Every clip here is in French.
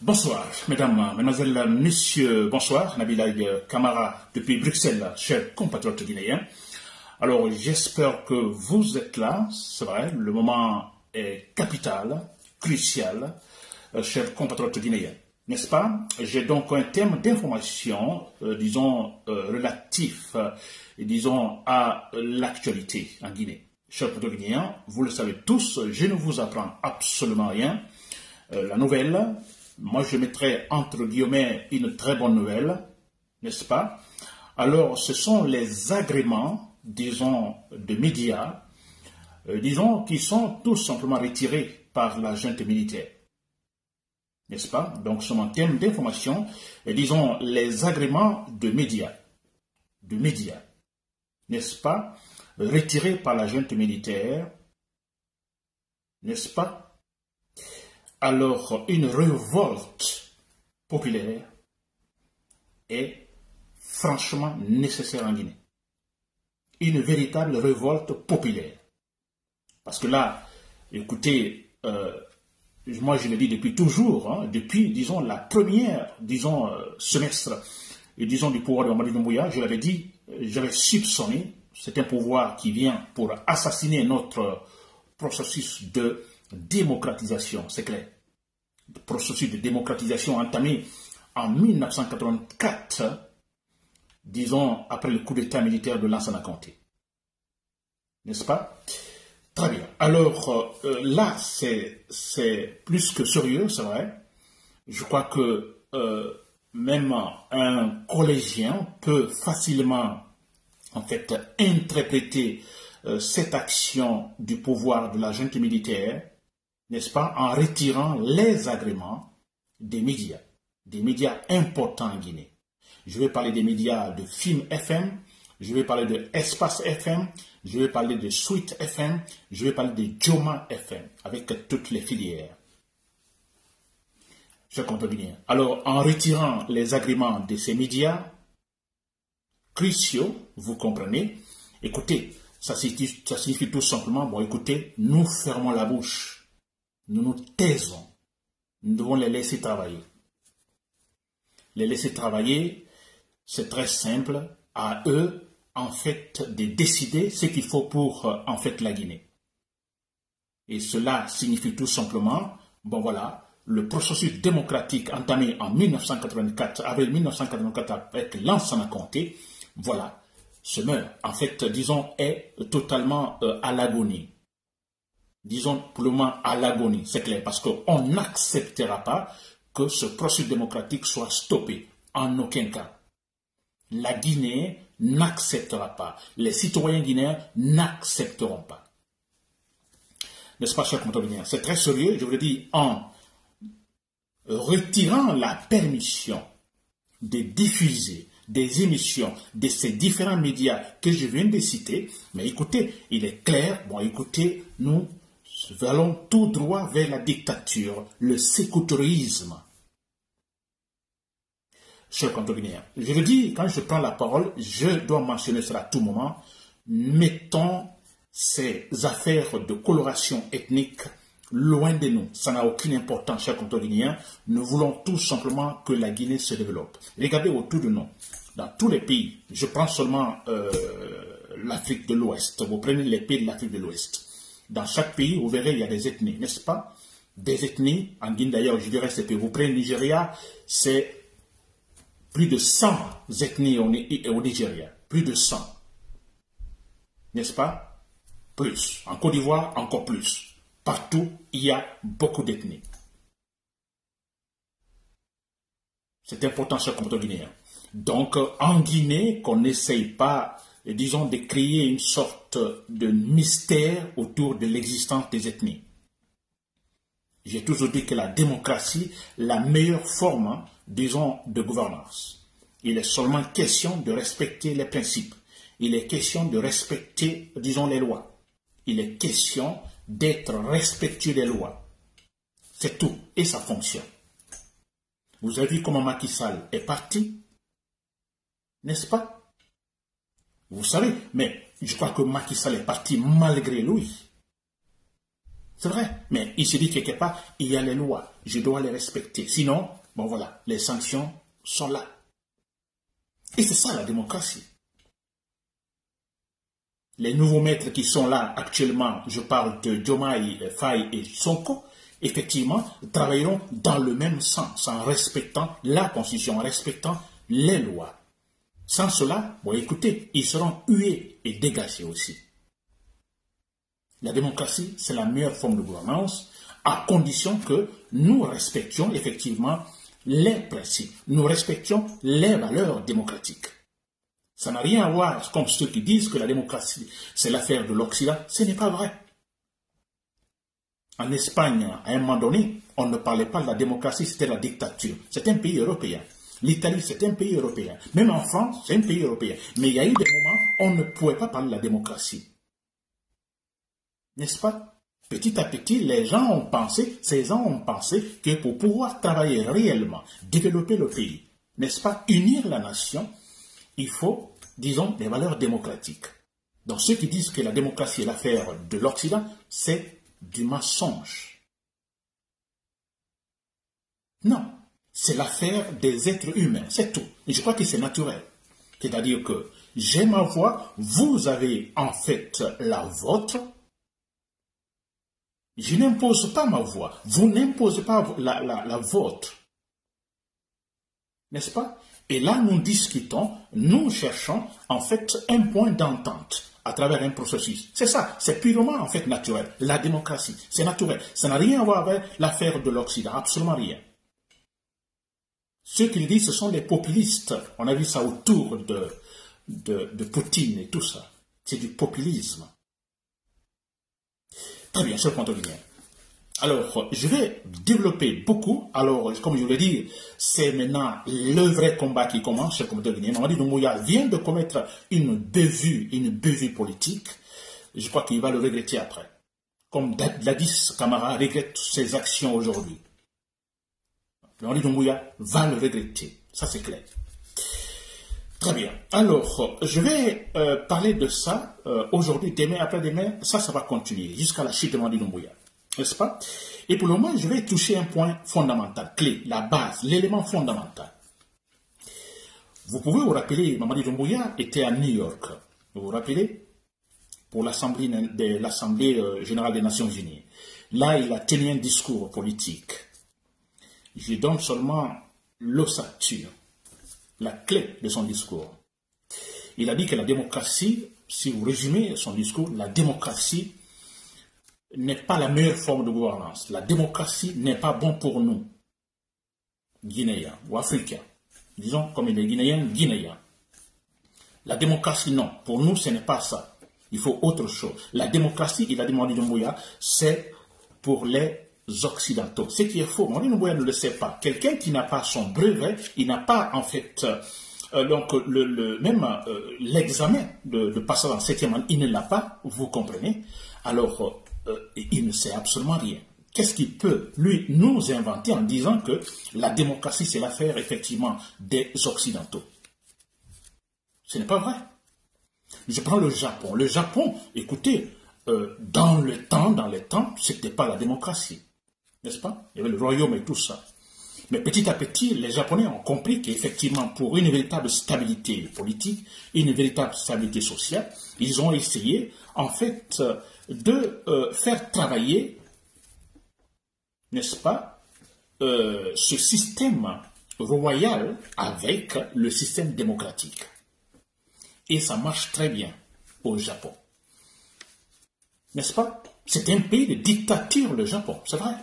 Bonsoir, mesdames, mesdemoiselles, messieurs, bonsoir. Nabilaï Camara depuis Bruxelles, chers compatriotes guinéens. Alors, j'espère que vous êtes là. C'est vrai, le moment est capital, crucial, chers compatriotes guinéens. N'est-ce pas? J'ai donc un thème d'information, relatif, à l'actualité en Guinée. Chers compatriotes guinéens, vous le savez tous, je ne vous apprends absolument rien. La nouvelle, moi je mettrai entre guillemets une très bonne nouvelle, n'est-ce pas? Alors, ce sont les agréments, de médias, qui sont tout simplement retirés par la junte militaire. N'est-ce pas? Donc, sur mon thème d'information, les agréments de médias, n'est-ce pas? Retirés par la junte militaire, n'est-ce pas? Alors, une révolte populaire est franchement nécessaire en Guinée. Une véritable révolte populaire. Parce que là, écoutez, moi je le dis depuis toujours, hein, depuis, la première, semestre, du pouvoir de Mamadi Doumbouya, je l'avais dit, j'avais soupçonné, c'est un pouvoir qui vient pour assassiner notre processus de démocratisation, c'est clair. Le processus de démocratisation entamé en 1984, après le coup d'état militaire de Lansana Conté. N'est-ce pas? Très bien. Alors, là, c'est plus que sérieux, c'est vrai. Je crois que même un collégien peut facilement, en fait, interpréter cette action du pouvoir de la junte militaire, n'est-ce pas, en retirant les agréments des médias importants en Guinée. Je vais parler des médias de Film FM, je vais parler de Espace FM, je vais parler de Suite FM, je vais parler de Joma FM, avec toutes les filières. Je comprends bien. Alors, en retirant les agréments de ces médias cruciaux, vous comprenez, écoutez, ça signifie tout simplement, bon, écoutez, nous fermons la bouche. Nous nous taisons. Nous devons les laisser travailler. Les laisser travailler, c'est très simple. À eux, en fait, de décider ce qu'il faut pour, en fait, la Guinée. Et cela signifie tout simplement, bon voilà, le processus démocratique entamé en 1984, avril 1984 avec Lansana Conté, voilà, se meurt. En fait, est totalement à l'agonie. Pour le moment à l'agonie, c'est clair, parce qu'on n'acceptera pas que ce processus démocratique soit stoppé, en aucun cas. La Guinée n'acceptera pas, les citoyens guinéens n'accepteront pas. N'est-ce pas, chers compatriotes? C'est très sérieux, je vous le dis, en retirant la permission de diffuser des émissions de ces différents médias que je viens de citer, mais écoutez, il est clair, bon écoutez, nous allons tout droit vers la dictature, le sécoutourisme. Chers compatriotes, je le dis, quand je prends la parole, je dois mentionner cela à tout moment. Mettons ces affaires de coloration ethnique loin de nous. Ça n'a aucune importance, chers compatriotes. Nous voulons tout simplement que la Guinée se développe. Regardez autour de nous, dans tous les pays, je prends seulement l'Afrique de l'Ouest. Vous prenez les pays de l'Afrique de l'Ouest. Dans chaque pays, vous verrez, il y a des ethnies, n'est-ce pas? Des ethnies, en Guinée d'ailleurs, je dirais, c'est que vous prenez le Nigeria, c'est plus de 100 ethnies au Nigeria. Plus de 100. N'est-ce pas? Plus. En Côte d'Ivoire, encore plus. Partout, il y a beaucoup d'ethnies. C'est important, chers compatriotes guinéens. Donc, en Guinée, qu'on n'essaye pas, de créer une sorte de mystère autour de l'existence des ethnies. J'ai toujours dit que la démocratie, la meilleure forme, de gouvernance. Il est seulement question de respecter les principes. Il est question de respecter, les lois. Il est question d'être respectueux des lois. C'est tout. Et ça fonctionne. Vous avez vu comment Macky Sall est parti? N'est-ce pas? Vous savez, mais je crois que Macky Sall est parti malgré lui. C'est vrai, mais il se dit quelque part, il y a les lois, je dois les respecter. Sinon, bon voilà, les sanctions sont là. Et c'est ça la démocratie. Les nouveaux maîtres qui sont là actuellement, je parle de Diomaye Faye et Sonko, effectivement, travailleront dans le même sens, en respectant la Constitution, en respectant les lois. Sans cela, bon écoutez, ils seront hués et dégagés aussi. La démocratie, c'est la meilleure forme de gouvernance, à condition que nous respections effectivement les principes, nous respections les valeurs démocratiques. Ça n'a rien à voir, comme ceux qui disent que la démocratie, c'est l'affaire de l'Occident. Ce n'est pas vrai. En Espagne, à un moment donné, on ne parlait pas de la démocratie, c'était la dictature. C'est un pays européen. L'Italie, c'est un pays européen. Même en France, c'est un pays européen. Mais il y a eu des moments où on ne pouvait pas parler de la démocratie. N'est-ce pas? Petit à petit, les gens ont pensé, ces gens ont pensé que pour pouvoir travailler réellement, développer le pays, n'est-ce pas, unir la nation, il faut, disons, des valeurs démocratiques. Donc ceux qui disent que la démocratie est l'affaire de l'Occident, c'est du mensonge. Non, c'est l'affaire des êtres humains, c'est tout. Et je crois que c'est naturel. C'est-à-dire que j'ai ma voix, vous avez en fait la vôtre. Je n'impose pas ma voix, vous n'imposez pas la vôtre. N'est-ce pas? Et là, nous discutons, nous cherchons en fait un point d'entente à travers un processus. C'est ça, c'est purement en fait naturel. La démocratie, c'est naturel. Ça n'a rien à voir avec l'affaire de l'Occident, absolument rien. Ceux qui le disent, ce sont les populistes. On a vu ça autour de Poutine et tout ça. C'est du populisme. Très bien, cher contrôleur. Alors, je vais développer beaucoup. Alors, comme je vous l'ai dit, c'est maintenant le vrai combat qui commence, cher contrôleur. Mamadi Doumbouya vient de commettre une bévue politique. Je crois qu'il va le regretter après. Comme Gladys Camara regrette ses actions aujourd'hui. Mamadi Doumbouya va le regretter. Ça, c'est clair. Très bien. Alors, je vais parler de ça aujourd'hui, demain, après-demain. Ça va continuer jusqu'à la chute de Mamadi Doumbouya. N'est-ce pas? Et pour le moment, je vais toucher un point fondamental, clé, la base, l'élément fondamental. Vous pouvez vous rappeler, Mamadi Doumbouya était à New York. Vous vous rappelez? Pour l'Assemblée générale des Nations Unies. Là, il a tenu un discours politique. Je donne seulement l'ossature, la clé de son discours. Il a dit que la démocratie, si vous résumez son discours, la démocratie n'est pas la meilleure forme de gouvernance. La démocratie n'est pas bon pour nous, Guinéens ou Africains. Disons comme les Guinéens, Guinéens. La démocratie, non. Pour nous, ce n'est pas ça. Il faut autre chose. La démocratie, il a dit Mamadi Doumbouya, c'est pour les Occidentaux. Ce qui est faux, Mamadi Doumbouya ne le sait pas. Quelqu'un qui n'a pas son brevet, il n'a pas en fait... donc, l'examen de passage en 7e année, il ne l'a pas, vous comprenez. Alors, il ne sait absolument rien. Qu'est-ce qu'il peut, lui, nous inventer en disant que la démocratie, c'est l'affaire, effectivement, des Occidentaux? Ce n'est pas vrai. Je prends le Japon. Le Japon, écoutez, dans les temps, ce n'était pas la démocratie. N'est-ce pas? Il y avait le royaume et tout ça. Mais petit à petit, les Japonais ont compris qu'effectivement, pour une véritable stabilité politique, une véritable stabilité sociale, ils ont essayé, en fait, de faire travailler, n'est-ce pas, ce système royal avec le système démocratique. Et ça marche très bien au Japon. N'est-ce pas? C'est un pays de dictature, le Japon, c'est vrai.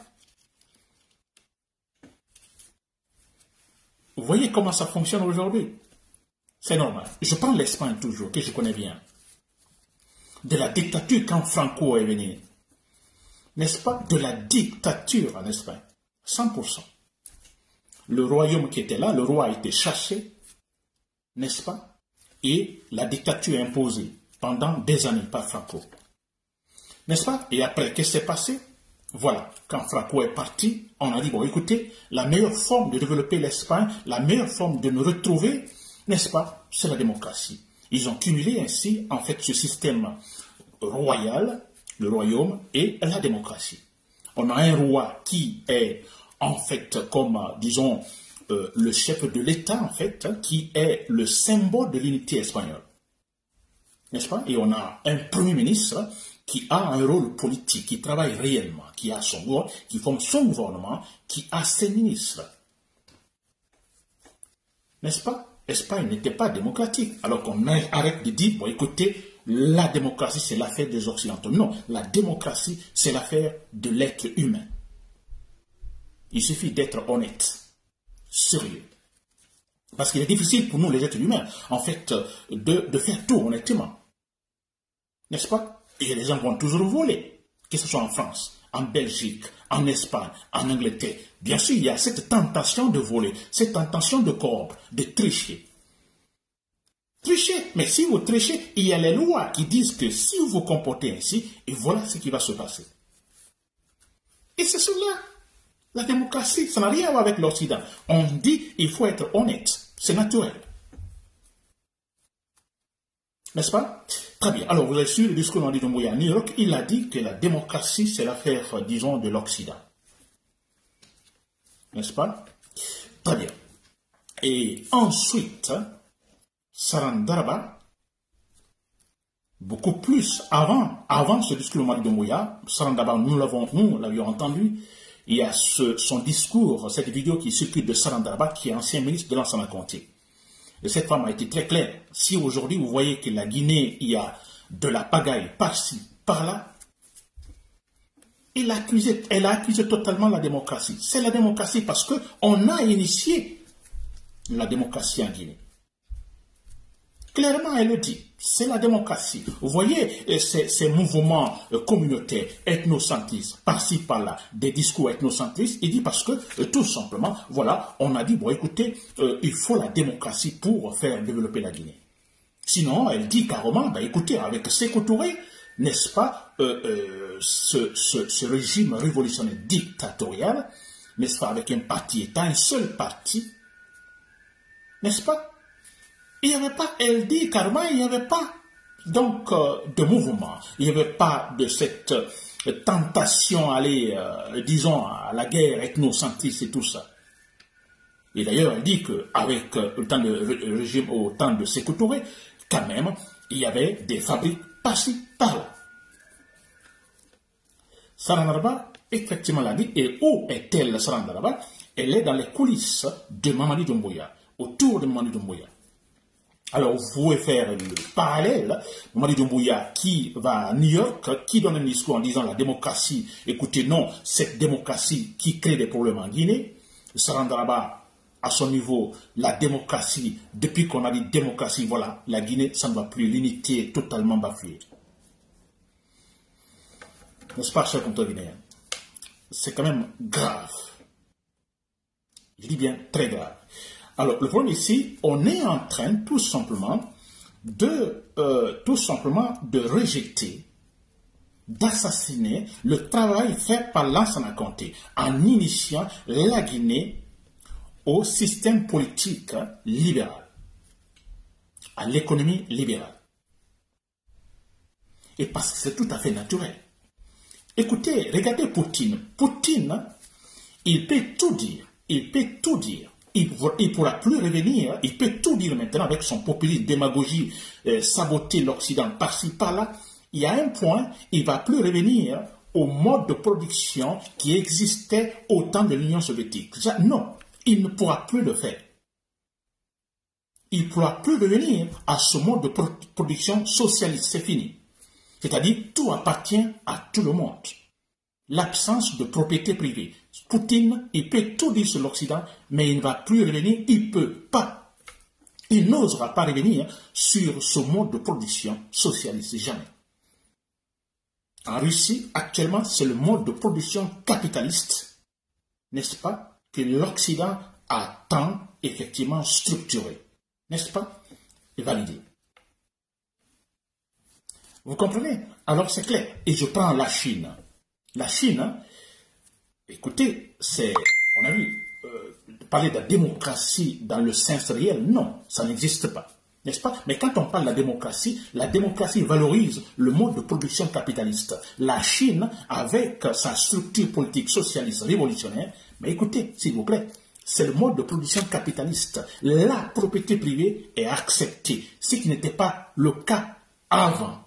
Vous voyez comment ça fonctionne aujourd'hui? C'est normal. Je prends l'Espagne toujours, que je connais bien. De la dictature quand Franco est venu. N'est-ce pas? De la dictature en Espagne. 100%. Le royaume qui était là, le roi a été chassé. N'est-ce pas? Et la dictature est imposée pendant des années par Franco. N'est-ce pas? Et après, qu'est-ce qui s'est passé? Voilà, quand Franco est parti, on a dit, bon, écoutez, la meilleure forme de développer l'Espagne, la meilleure forme de nous retrouver, n'est-ce pas, c'est la démocratie. Ils ont cumulé ainsi, en fait, ce système royal, le royaume, et la démocratie. On a un roi qui est, en fait, comme, disons, le chef de l'État, en fait, qui est le symbole de l'unité espagnole. N'est-ce pas? Et on a un Premier ministre qui a un rôle politique, qui travaille réellement, qui a son rôle, qui forme son gouvernement, qui a ses ministres. N'est-ce pas? L'Espagne n'était pas démocratique. Alors qu'on arrête de dire, bon écoutez, la démocratie c'est l'affaire des Occidentaux. Non, la démocratie c'est l'affaire de l'être humain. Il suffit d'être honnête, sérieux. Parce qu'il est difficile pour nous les êtres humains, en fait, de faire tout honnêtement. N'est-ce pas? Et les gens vont toujours voler, que ce soit en France, en Belgique, en Espagne, en Angleterre. Bien sûr, il y a cette tentation de voler, cette tentation de corrompre, de tricher. Trichez, mais si vous trichez, il y a les lois qui disent que si vous vous comportez ainsi, et voilà ce qui va se passer. Et c'est cela. La démocratie, ça n'a rien à voir avec l'Occident. On dit il faut être honnête, c'est naturel. N'est-ce pas? Très bien. Alors, vous avez su le discours de Mamadi Doumbouya à New York, il a dit que la démocratie, c'est l'affaire, disons, de l'Occident. N'est-ce pas? Très bien. Et ensuite, Sarandaraba, beaucoup plus avant ce discours de Mamadi Doumbouya, Sarandaraba, nous l'avions entendu, il y a son discours, cette vidéo qui circule de Sarandaraba, qui est ancien ministre de l'Enseignement Conté. Et cette femme a été très claire. Si aujourd'hui vous voyez que la Guinée, il y a de la pagaille par-ci, par-là, elle a accusé totalement la démocratie. C'est la démocratie parce qu'on a initié la démocratie en Guinée. Clairement, elle le dit. C'est la démocratie. Vous voyez ces mouvements communautaires, ethnocentristes, par-ci, par-là, des discours ethnocentristes, il dit parce que, tout simplement, voilà, on a dit, bon, écoutez, il faut la démocratie pour faire développer la Guinée. Sinon, elle dit carrément, ben, écoutez, avec Sékou Touré, n'est-ce pas, ce régime révolutionnaire dictatorial, n'est-ce pas, avec un parti-État, un seul parti, n'est-ce pas? Il n'y avait pas, elle dit carrément, il n'y avait pas donc de mouvement, il n'y avait pas de cette tentation à aller, disons, à la guerre ethnocentriste et tout ça. Et d'ailleurs, elle dit qu'avec le temps de régime, au temps de Sékou Touré, quand même, il y avait des fabriques par-ci, par-là. Sarandaraba, effectivement, l'a dit, et où est-elle, Sarandaraba? Elle est dans les coulisses de Mamadi Doumbouya, autour de Mamadi Doumbouya. Alors, vous pouvez faire le parallèle. Mamadi Doumbouya qui va à New York, qui donne un discours en disant la démocratie, écoutez, non, cette démocratie qui crée des problèmes en Guinée. Sarandaraba, à son niveau, la démocratie, depuis qu'on a dit démocratie, voilà, la Guinée, ça ne va plus, l'unité est totalement bafouée. N'est-ce pas, chers compatriotes guinéens? C'est quand même grave. Je dis bien très grave. Alors, le problème ici, on est en train tout simplement de rejeter, d'assassiner le travail fait par Lansana Conté en initiant la Guinée au système politique libéral, à l'économie libérale. Et parce que c'est tout à fait naturel. Écoutez, regardez Poutine. Poutine, il peut tout dire. Il peut tout dire. Il ne pourra plus revenir. Il peut tout dire maintenant avec son populisme, démagogie, saboter l'Occident par-ci, par-là. Il y a un point, il ne va plus revenir au mode de production qui existait au temps de l'Union soviétique. Non, il ne pourra plus le faire. Il ne pourra plus revenir à ce mode de production socialiste. C'est fini. C'est-à-dire, tout appartient à tout le monde. L'absence de propriété privée. Poutine, il peut tout dire sur l'Occident, mais il ne va plus revenir, il ne peut pas. Il n'osera pas revenir sur ce mode de production socialiste, jamais. En Russie, actuellement, c'est le mode de production capitaliste, n'est-ce pas, que l'Occident a tant effectivement structuré, n'est-ce pas, et validé. Vous comprenez? Alors c'est clair. Et je prends la Chine. La Chine, écoutez, on a vu, parler de la démocratie dans le sens réel, non, ça n'existe pas. N'est-ce pas? Mais quand on parle de la démocratie valorise le mode de production capitaliste. La Chine, avec sa structure politique socialiste révolutionnaire, mais écoutez, s'il vous plaît, c'est le mode de production capitaliste. La propriété privée est acceptée, ce qui n'était pas le cas avant.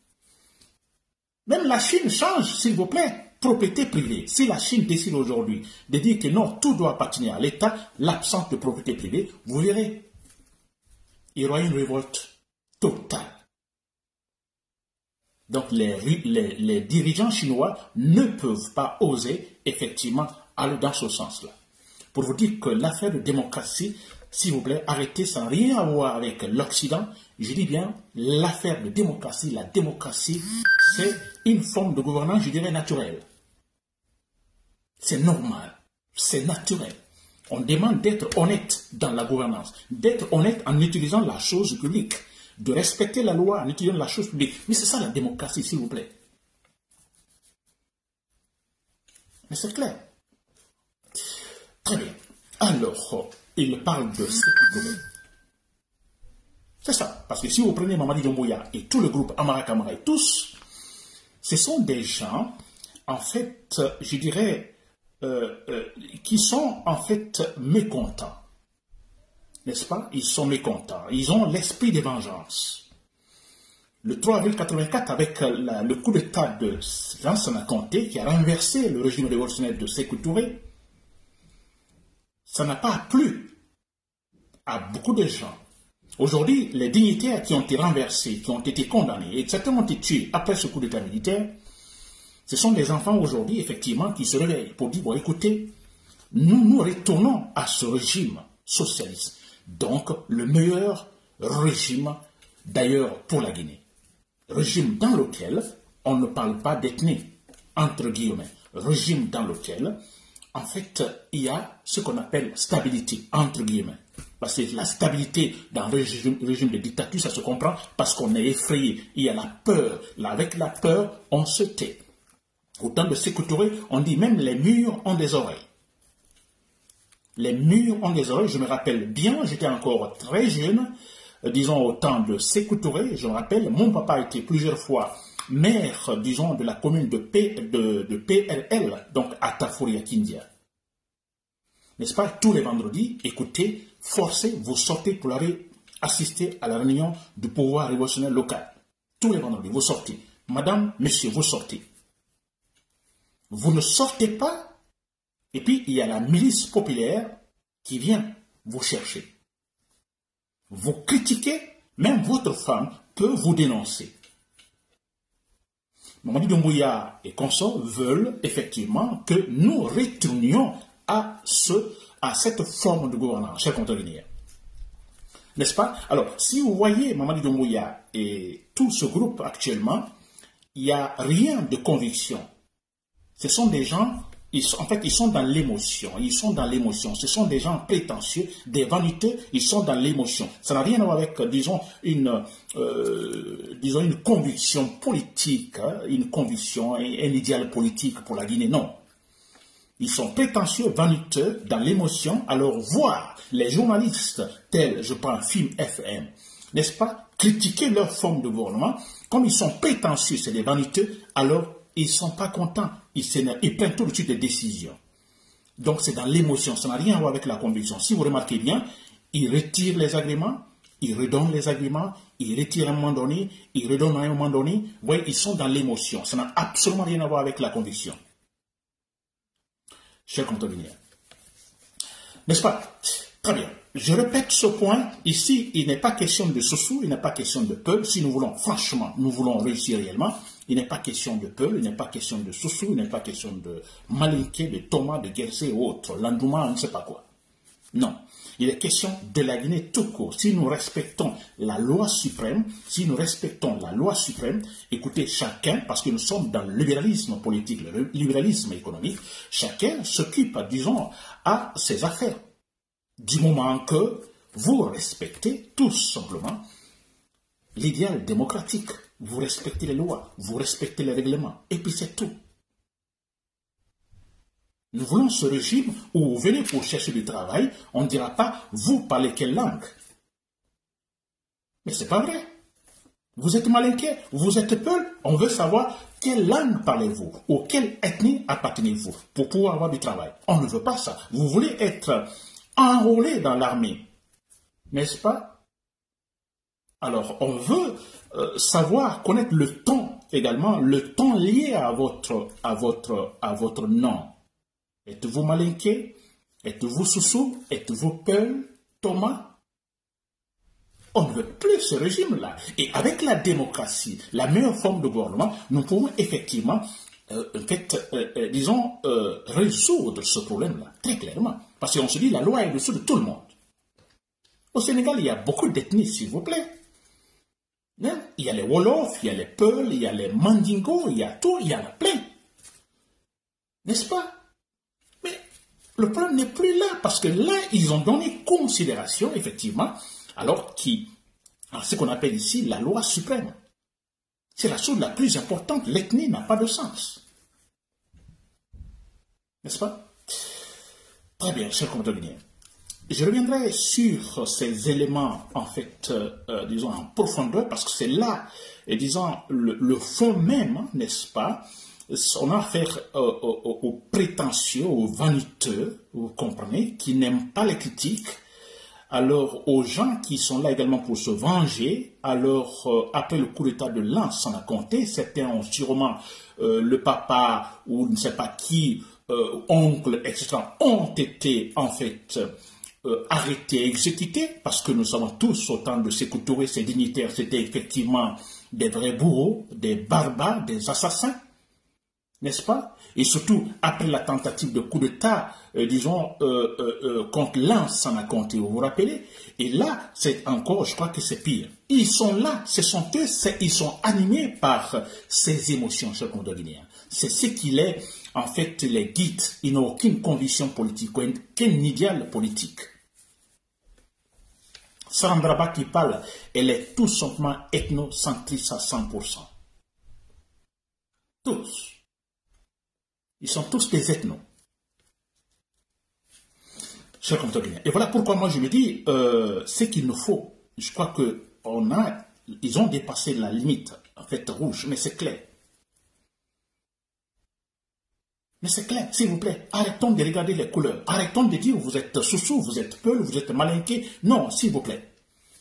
Même la Chine change, s'il vous plaît. Propriété privée. Si la Chine décide aujourd'hui de dire que non, tout doit appartenir à l'État, l'absence de propriété privée, vous verrez, il y aura une révolte totale. Donc les dirigeants chinois ne peuvent pas oser effectivement aller dans ce sens-là. Pour vous dire que l'affaire de démocratie, s'il vous plaît, arrêtez, ça n'a rien à voir avec l'Occident. Je dis bien l'affaire de démocratie. La démocratie, c'est une forme de gouvernance, je dirais, naturelle. C'est normal, c'est naturel. On demande d'être honnête dans la gouvernance, d'être honnête en utilisant la chose publique, de respecter la loi en utilisant la chose publique. Mais c'est ça la démocratie, s'il vous plaît. Mais c'est clair. Très bien. Alors, il parle de Sékou Touré. C'est ça. Parce que si vous prenez Mamadi Doumbouya et tout le groupe Amara Kamara et tous, ce sont des gens, en fait, je dirais, qui sont en fait mécontents. N'est-ce pas? Ils sont mécontents. Ils ont l'esprit de vengeance. Le 3 avril 84, avec le coup d'État de Lansana Conté, qui a renversé le régime révolutionnaire de Sékou Touré, ça n'a pas plu à beaucoup de gens. Aujourd'hui, les dignitaires qui ont été renversés, qui ont été condamnés, et certains ont été tués après ce coup d'État militaire, ce sont des enfants aujourd'hui, effectivement, qui se réveillent pour dire, bon, écoutez, nous retournons à ce régime socialiste. Donc, le meilleur régime, d'ailleurs, pour la Guinée. Régime dans lequel on ne parle pas d'ethnie, entre guillemets. Régime dans lequel, en fait, il y a ce qu'on appelle stabilité, entre guillemets. Parce que la stabilité dans le régime de dictature, ça se comprend parce qu'on est effrayé. Il y a la peur. Là, avec la peur, on se tait. Au temps de Sékou Touré, on dit même les murs ont des oreilles. Les murs ont des oreilles. Je me rappelle bien, j'étais encore très jeune, disons au temps de Sékou Touré. Je me rappelle, mon papa a été plusieurs fois maire, disons, de la commune de PRL, donc à Tafouri, à Kindia. N'est-ce pas? Tous les vendredis, écoutez, forcez, vous sortez pour aller assister à la réunion du pouvoir révolutionnaire local. Tous les vendredis, vous sortez. Madame, monsieur, vous sortez. Vous ne sortez pas, et puis il y a la milice populaire qui vient vous chercher. Vous critiquez, même votre femme peut vous dénoncer. Mamadi Doumbouya et consorts veulent effectivement que nous retournions à cette forme de gouvernance, chers contrevenirs. N'est-ce pas? Alors, si vous voyez Mamadi Doumbouya et tout ce groupe actuellement, il n'y a rien de conviction. Ce sont des gens, ils sont dans l'émotion. Ils sont dans l'émotion. Ce sont des gens prétentieux, des vaniteux, ils sont dans l'émotion. Ça n'a rien à voir avec, disons, une conviction politique, hein, une conviction, un idéal politique pour la Guinée. Non. Ils sont prétentieux, vaniteux, dans l'émotion. Alors, voir les journalistes tels, je prends Film FM, n'est-ce pas, critiquer leur forme de gouvernement, comme ils sont prétentieux, c'est des vaniteux, alors ils ne sont pas contents, ils prennent tout de suite des décisions. Donc c'est dans l'émotion, ça n'a rien à voir avec la conviction. Si vous remarquez bien, ils retirent les agréments, ils redonnent les agréments, ils retirent à un moment donné, ils redonnent à un moment donné. Vous voyez, ils sont dans l'émotion, ça n'a absolument rien à voir avec la conviction. Chers contrevenirs. N'est-ce pas? Très bien. Je répète ce point. Ici, il n'est pas question de sous-sous, il n'est pas question de peuple. Si nous voulons, franchement, nous voulons réussir réellement, il n'est pas question de peuple, il n'est pas question de sous-sous, il n'est pas question de Malinké, de Thomas, de Guercé ou autre, Landouma, on ne sait pas quoi. Non. Il est question de la Guinée tout court. Si nous respectons la loi suprême, écoutez, chacun, parce que nous sommes dans le libéralisme politique, le libéralisme économique, chacun s'occupe, disons, à ses affaires. Du moment que vous respectez tout simplement l'idéal démocratique, vous respectez les lois, vous respectez les règlements, et puis c'est tout. Nous voulons ce régime où vous venez pour chercher du travail, on ne dira pas, vous parlez quelle langue? Mais c'est pas vrai. Vous êtes malinqués, vous êtes Peul, on veut savoir quelle langue parlez-vous ou quelle ethnie appartenez-vous pour pouvoir avoir du travail. On ne veut pas ça. Vous voulez être enrôlé dans l'armée, n'est-ce pas? Alors, on veut savoir, connaître le temps également, le temps lié à votre nom. Êtes-vous malinqué? Êtes-vous Soussou? Êtes-vous Peul? Thomas? On ne veut plus ce régime-là. Et avec la démocratie, la meilleure forme de gouvernement, nous pouvons effectivement, résoudre ce problème-là, très clairement. Parce qu'on se dit, la loi est au-dessus de tout le monde. Au Sénégal, il y a beaucoup d'ethnies, s'il vous plaît. Hein? Il y a les Wolofs, il y a les Peuls, il y a les Mandingos, il y a tout, il y en a plein. N'est-ce pas? Mais le problème n'est plus là, parce que là, ils ont donné considération, effectivement, alors ce qu'on appelle ici la loi suprême. C'est la chose la plus importante. L'ethnie n'a pas de sens. N'est-ce pas? Très bien, chers compatriotes guinéens. Je reviendrai sur ces éléments, en fait, disons, en profondeur, parce que c'est là, disons, le fond même, n'est-ce pas? On a affaire aux prétentieux, aux vaniteux, vous comprenez, qui n'aiment pas les critiques. Alors, aux gens qui sont là également pour se venger, alors, après le coup d'état de l'an, sans la compter, certains ont sûrement, le papa ou ne sais pas qui, oncle, etc., ont été, en fait, arrêtés, exécutés, parce que nous savons tous, autant de Sékou Touré, ces dignitaires, c'était effectivement des vrais bourreaux, des barbares, des assassins, n'est-ce pas? Et surtout, après la tentative de coup d'État, disons, contre l'an, sans la compter, vous vous rappelez? Et là, c'est encore, je crois que c'est pire. Ils sont là, ce sont eux, ils sont animés par ces émotions, chers compatriotes guinéens. C'est ce qui les, en fait, les guide. Ils n'ont aucune conviction politique, aucun idéal politique. Sarandraba qui parle, elle est tout simplement ethnocentriste à 100%. Tous. Ils sont tous des ethnos. Chers compatriotes guinéens. Et voilà pourquoi moi je me dis, ce qu'il nous faut, je crois ils ont dépassé la limite, en fait, rouge, mais c'est clair. Mais c'est clair, s'il vous plaît, arrêtons de regarder les couleurs. Arrêtons de dire vous êtes Soussou, vous êtes Peul, vous êtes malinqué. Non, s'il vous plaît.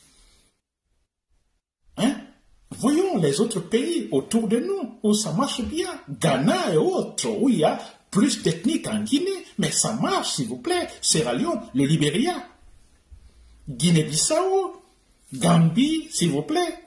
Hein? Voyons les autres pays autour de nous où ça marche bien. Ghana et autres, où il y a plus d'ethnies qu'en Guinée. Mais ça marche, s'il vous plaît. Sierra Leone, le Libéria, Guinée-Bissau, Gambie, s'il vous plaît.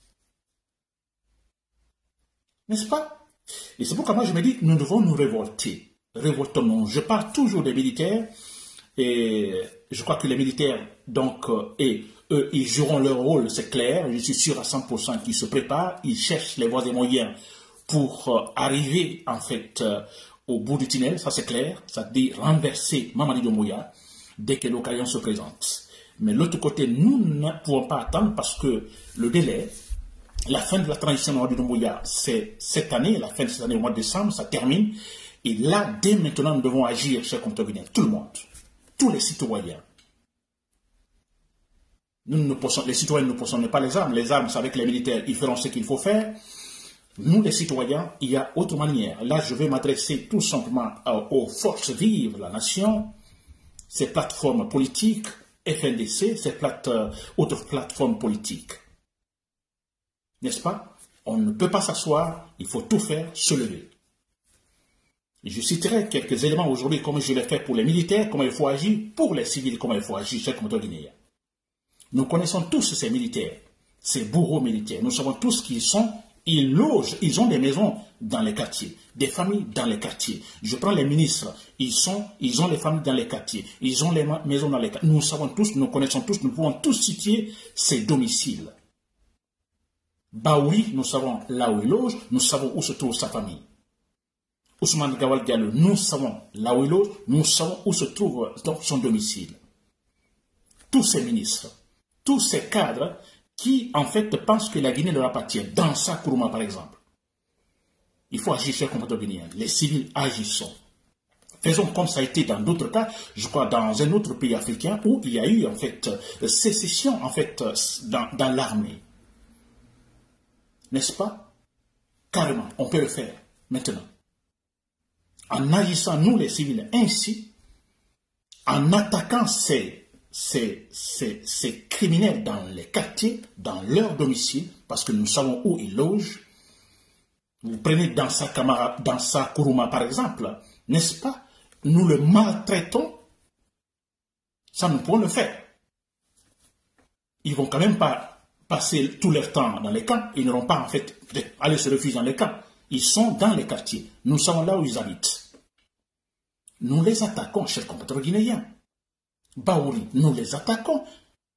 N'est-ce pas? Et c'est pourquoi moi je me dis, nous devons nous révolter. Révoltons-nous. Je parle toujours des militaires et je crois que les militaires, donc, eux, ils joueront leur rôle, c'est clair. Je suis sûr à 100% qu'ils se préparent, ils cherchent les voies et moyens pour arriver, en fait, au bout du tunnel, ça c'est clair. Ça dit renverser Mamadi Doumbouya dès que l'occasion se présente. Mais de l'autre côté, nous ne pouvons pas attendre parce que le délai, la fin de la transition de Mamadi Doumbouya, c'est cette année, la fin de cette année au mois de décembre, ça termine. Et là, dès maintenant, nous devons agir, chers compatriotes, tout le monde, tous les citoyens. Les citoyens ne possèdent pas les armes. Les armes, c'est avec les militaires, ils feront ce qu'il faut faire. Nous, les citoyens, il y a autre manière. Là, je vais m'adresser tout simplement aux forces vives de la nation, ces plateformes politiques, FNDC, ces autres plateformes politiques. N'est-ce pas? On ne peut pas s'asseoir, il faut tout faire, se lever. Et je citerai quelques éléments aujourd'hui, comme je l'ai fait pour les militaires, comment il faut agir, pour les civils, comment il faut agir, chers compatriotes guinéens. Nous connaissons tous ces militaires, ces bourreaux militaires. Nous savons tous qui ils sont. Ils logent, ils ont des maisons dans les quartiers, des familles dans les quartiers. Je prends les ministres, ils ont les familles dans les quartiers, ils ont les maisons dans les quartiers. Nous savons tous, nous connaissons tous, nous pouvons tous situer ces domiciles. Baoui, nous savons là où il loge, nous savons où se trouve sa famille. Ousmane Gawal Diallo, nous savons là où il loge, nous savons où se trouve donc son domicile. Tous ces ministres, tous ces cadres qui, en fait, pensent que la Guinée leur appartient. Dans sa Kourouma, par exemple. Il faut agir, chers compatriotes guinéens. Les civils agissons. Faisons comme ça a été dans d'autres cas, je crois dans un autre pays africain où il y a eu en fait sécession en fait dans l'armée. N'est-ce pas? Carrément, on peut le faire maintenant. En agissant, nous les civils, ainsi, en attaquant ces criminels dans les quartiers, dans leur domicile, parce que nous savons où ils logent. Vous prenez dans sa Kourouma par exemple, n'est-ce pas? Nous le maltraitons, ça nous pouvons le faire. Ils vont quand même pas passer tout leur temps dans les camps, ils n'auront pas en fait aller se réfugier dans les camps. Ils sont dans les quartiers, nous sommes là où ils habitent. Nous les attaquons, chers compatriotes guinéens. Baouri, nous les attaquons.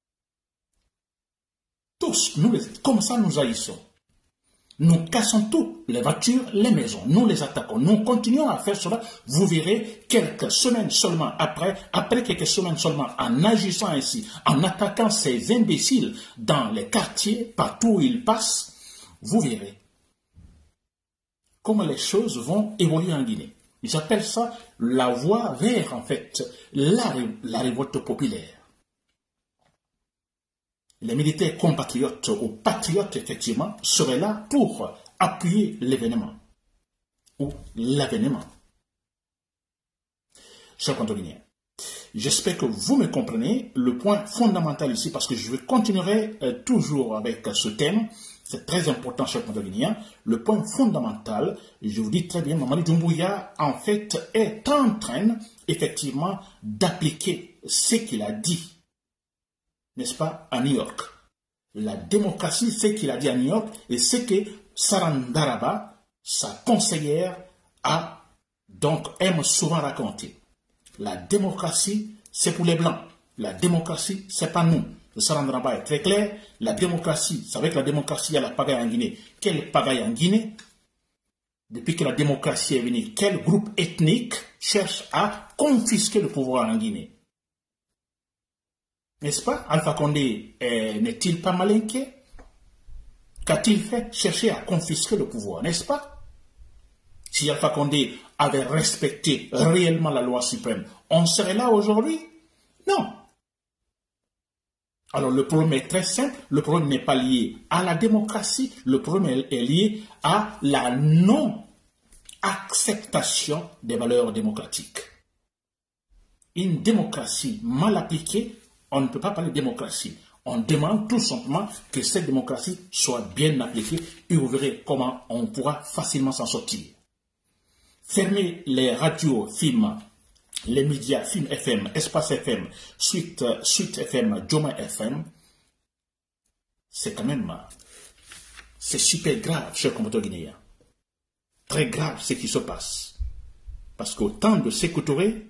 Tous, comme ça nous haïssons. Nous cassons tout, les voitures, les maisons, nous les attaquons. Nous continuons à faire cela. Vous verrez quelques semaines seulement après quelques semaines seulement, en agissant ainsi, en attaquant ces imbéciles dans les quartiers, partout où ils passent, vous verrez comment les choses vont évoluer en Guinée. J'appelle ça la voie vers, en fait, la révolte populaire. Les militaires compatriotes ou patriotes, effectivement, seraient là pour appuyer l'événement ou l'avènement. Chers compatriotes, j'espère que vous me comprenez. Le point fondamental ici, parce que je continuerai toujours avec ce thème, c'est très important, chers compatriotes. Le point fondamental, je vous dis très bien, Mamadi Doumbouya, en fait, est en train, effectivement, d'appliquer ce qu'il a dit, n'est-ce pas, à New York. La démocratie, c'est qu'il a dit à New York, et c'est que Sarandaraba, sa conseillère, aime souvent raconté. La démocratie, c'est pour les Blancs. La démocratie, c'est pas nous. Le Sarandaraba est très clair. La démocratie, c'est avec la démocratie, il y a la pagaille en Guinée. Quelle pagaille en Guinée? Depuis que la démocratie est venue, quel groupe ethnique cherche à confisquer le pouvoir en Guinée? N'est-ce pas? Alpha Condé n'est-il pas malinqué? Qu'a-t-il fait? Chercher à confisquer le pouvoir, n'est-ce pas? Si Alpha Condé avait respecté réellement la loi suprême, on serait là aujourd'hui? Non. Alors le problème est très simple, le problème n'est pas lié à la démocratie, le problème est lié à la non-acceptation des valeurs démocratiques. Une démocratie mal appliquée, on ne peut pas parler de démocratie. On demande tout simplement que cette démocratie soit bien appliquée et vous verrez comment on pourra facilement s'en sortir. Fermer les radios, films, les médias, Film FM, Espace FM, Suite FM, Joma FM, c'est quand même, c'est super grave, chers compatriotes guinéens. Très grave ce qui se passe. Parce qu'au temps de Sékou Touré,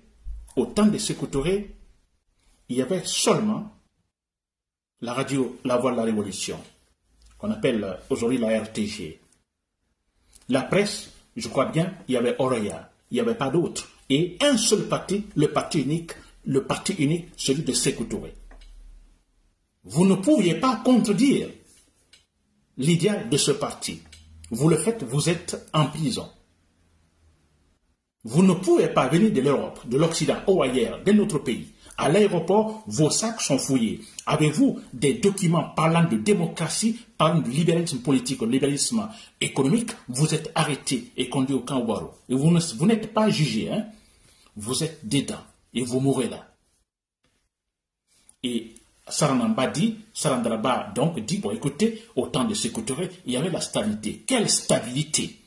il y avait seulement la radio La Voix de la Révolution, qu'on appelle aujourd'hui la RTG. La presse, je crois bien, il y avait Oroya, il n'y avait pas d'autre. Et un seul parti, le parti unique, celui de Sékou Touré. Vous ne pouviez pas contredire l'idéal de ce parti. Vous le faites, vous êtes en prison. Vous ne pouvez pas venir de l'Europe, de l'Occident ou ailleurs, d'un autre pays. À l'aéroport, vos sacs sont fouillés. Avez-vous des documents parlant de démocratie, parlant de libéralisme politique, de libéralisme économique? Vous êtes arrêté et conduit au camp Ouaro. Et vous n'êtes pas jugé, hein? Vous êtes dedans et vous mourrez là. Et Sarandaraba donc dit, bon écoutez, au temps de Sékou Touré, il y avait la stabilité. Quelle stabilité?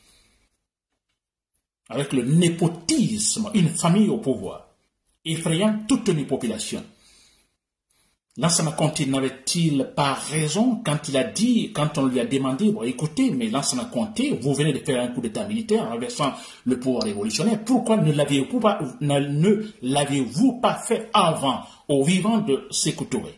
Avec le népotisme, une famille au pouvoir, effrayant toute une population. Lansana Conté n'avait-il pas raison quand il a dit, quand on lui a demandé, bon écoutez, mais Lansana Conté, vous venez de faire un coup d'état militaire en renversant le pouvoir révolutionnaire, pourquoi ne l'aviez-vous pas fait avant, au vivant de Sékou Touré?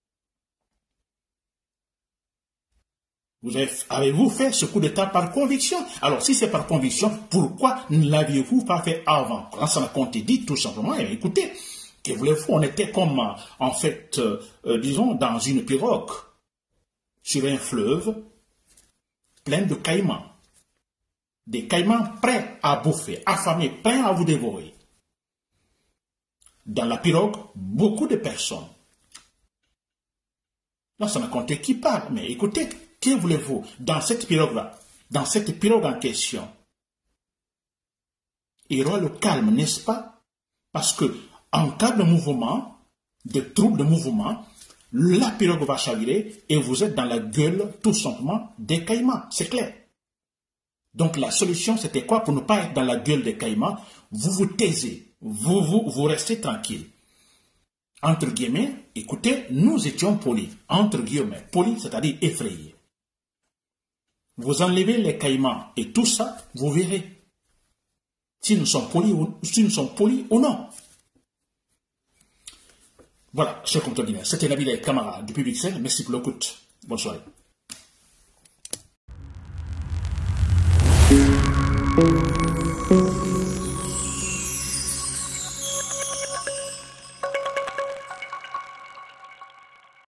Avez-vous fait ce coup d'état par conviction? Alors si c'est par conviction, pourquoi ne l'aviez-vous pas fait avant? Lansana Conté dit tout simplement, écoutez, que voulez-vous, on était comme, en fait, disons, dans une pirogue, sur un fleuve, plein de caïmans. Des caïmans prêts à bouffer, affamés, prêts à vous dévorer. dans la pirogue beaucoup de personnes. Là, ça m'a compté qui parle. Mais écoutez, que voulez-vous dans cette pirogue-là, dans cette pirogue en question? Il y aura le calme, n'est-ce pas? Parce que en cas de mouvement, de troubles de mouvement, la pirogue va chavirer et vous êtes dans la gueule tout simplement des caïmans. C'est clair. Donc la solution, c'était quoi? Pour ne pas être dans la gueule des caïmans, vous vous taisez, vous restez tranquille. Entre guillemets, écoutez, nous étions polis. Entre guillemets, polis, c'est-à-dire effrayés. Vous enlevez les caïmans et tout ça, vous verrez si nous sommes polis ou non. Voilà, chers compatriotes, c'était l'avis des camarades du Public Cell. Merci pour l'écoute. Bonne soirée.